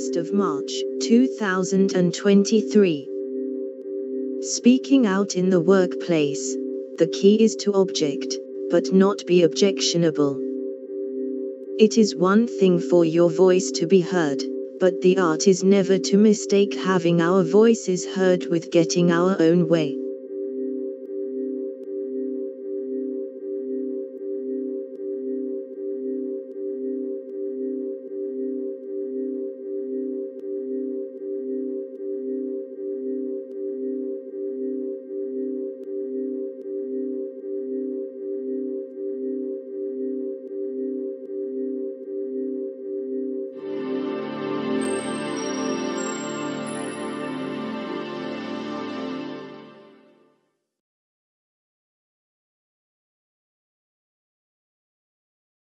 1st of March, 2023. Speaking out in the workplace. The key is to object, but not be objectionable. It is one thing for your voice to be heard, but the art is never to mistake having our voices heard with getting our own way.